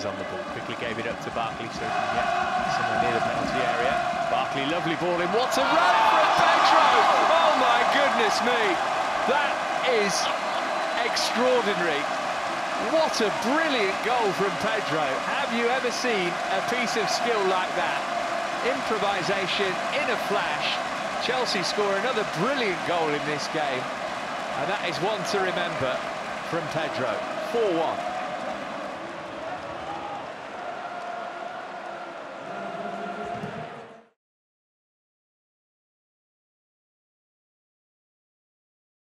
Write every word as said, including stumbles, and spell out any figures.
on the ball. Quickly gave it up to Barkley so he can get somewhere near the penalty area. Barkley, lovely ball in. What a run from Pedro! Oh my goodness me! That is extraordinary. What a brilliant goal from Pedro. Have you ever seen a piece of skill like that? Improvisation in a flash. Chelsea score another brilliant goal in this game. And that is one to remember from Pedro. four one.